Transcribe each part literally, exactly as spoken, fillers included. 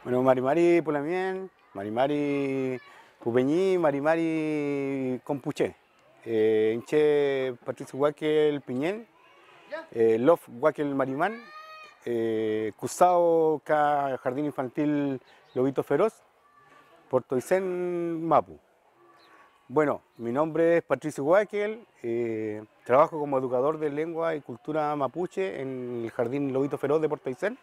Bueno, Marimari Pulamien, Marimari Pupeñí, Marimari Compuché. Eh, Inche Patricio Guaquel Piñén, eh, Lof Guaquel Marimán, eh, Cusao Ca Jardín Infantil Lobito Feroz, Puerto Aysén, Mapu. Bueno, mi nombre es Patricio Guaquel, eh, trabajo como educador de lengua y cultura mapuche en el Jardín Lobito Feroz de Puerto Aysén.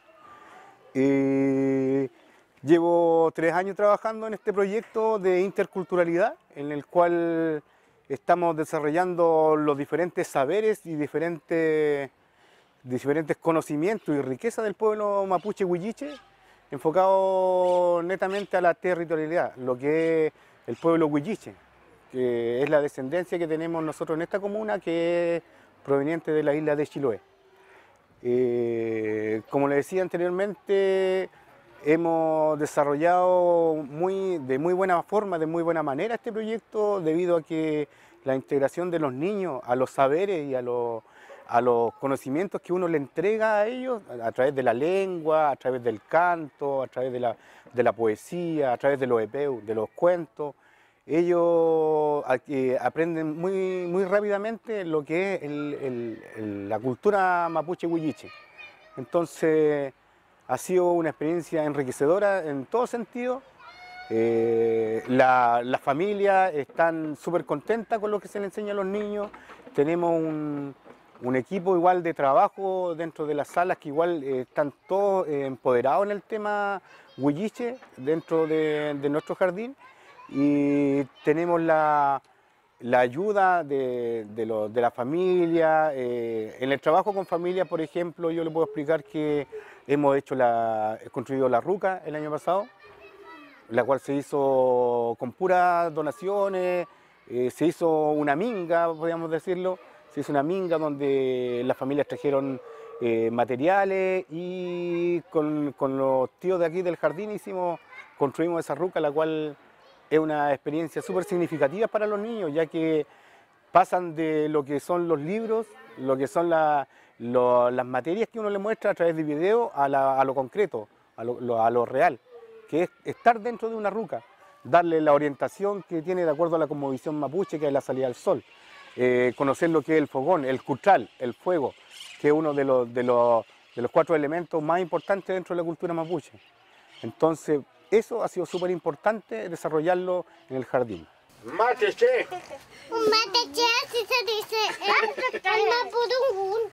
Eh, llevo tres años trabajando en este proyecto de interculturalidad, en el cual estamos desarrollando los diferentes saberes y diferentes, diferentes conocimientos y riqueza del pueblo mapuche huilliche, enfocado netamente a la territorialidad, lo que es el pueblo huilliche, que es la descendencia que tenemos nosotros en esta comuna, que es proveniente de la isla de Chiloé. Eh, como les decía anteriormente, hemos desarrollado muy, de muy buena forma, de muy buena manera este proyecto, debido a que la integración de los niños a los saberes y a los, a los conocimientos que uno le entrega a ellos, a, a través de la lengua, a través del canto, a través de la, de la poesía, a través de los epeu, de los cuentos, ellos eh, aprenden muy, muy rápidamente lo que es el, el, el, la cultura mapuche huilliche. Entonces ha sido una experiencia enriquecedora en todo sentido. Eh, la, las familias están súper contentas con lo que se les enseña a los niños. Tenemos un, un equipo igual de trabajo dentro de las salas que igual eh, están todos eh, empoderados en el tema huilliche dentro de, de nuestro jardín. Y tenemos la, la ayuda de, de, lo, de la familia. Eh, en el trabajo con familia, por ejemplo, yo les puedo explicar que hemos hecho la, construido la ruca el año pasado, la cual se hizo con puras donaciones. Eh, se hizo una minga, podríamos decirlo, se hizo una minga donde las familias trajeron eh, materiales, y con, con los tíos de aquí del jardín hicimos, construimos esa ruca, la cual es una experiencia súper significativa para los niños, ya que pasan de lo que son los libros, lo que son la, lo, las materias que uno le muestra a través de video, a, la, a lo concreto, a lo, lo, a lo real, que es estar dentro de una ruca, darle la orientación que tiene de acuerdo a la cosmovisión mapuche, que es la salida al sol, eh, conocer lo que es el fogón, el cutral, el fuego, que es uno de los, de, los, de los cuatro elementos más importantes dentro de la cultura mapuche. Entonces, eso ha sido súper importante desarrollarlo en el jardín. Mate che. Un mate che, si se dice en Mapudungun.